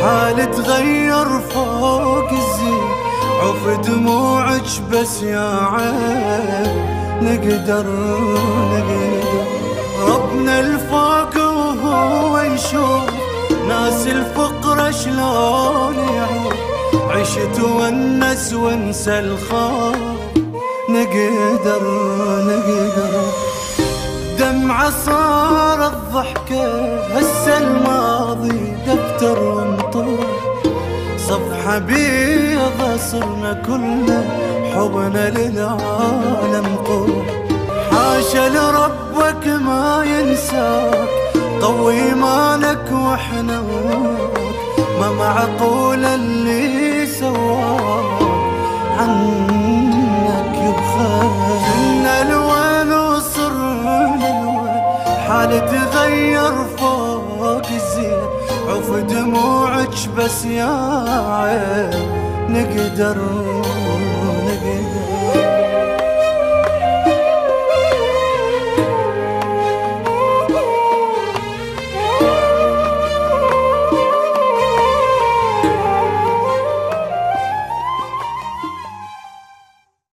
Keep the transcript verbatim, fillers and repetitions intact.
حال تغير فوق الزين، عف دموعك بس يا عين. نقدر نقدر ربنا الفوق وهو يشوف ناس الفقر شلون يعوف. عشت ونس وانسى الخوف. نقدر نقدر دمعة صارت ضحكة، هسه الماضي دفتر وانطوي. صفحة بيضة صرنا كلنا، حبنا للعالم قوي. حاشا لربك ما ينساك، قوي ايمانك واحنا ما معقول اللي سواك عنك يبخل. كنا الوين وصرنا الوين، حال تغير فوق الزين. عف دموعك بس يا عين. نقدر